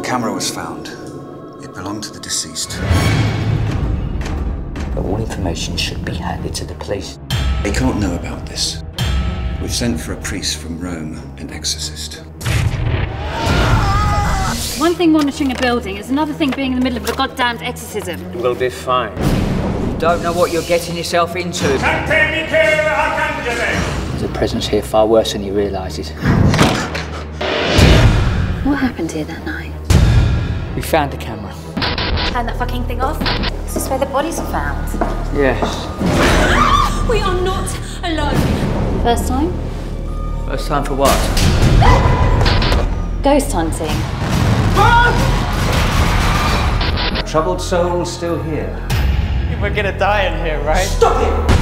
camera was found. It belonged to the deceased. All information should be handed to the police. They can't know about this. We've sent for a priest from Rome, an exorcist. One thing monitoring a building is another thing being in the middle of a goddamned exorcism. We'll be fine. You don't know what you're getting yourself into. There's a presence here far worse than he realises. What happened here that night? We found the camera. Turn that fucking thing off. Is this where the bodies are found? Yes. We are not alone. First time? First time for what? Ghost hunting. Troubled soul still here. We're gonna die in here, right? Stop it!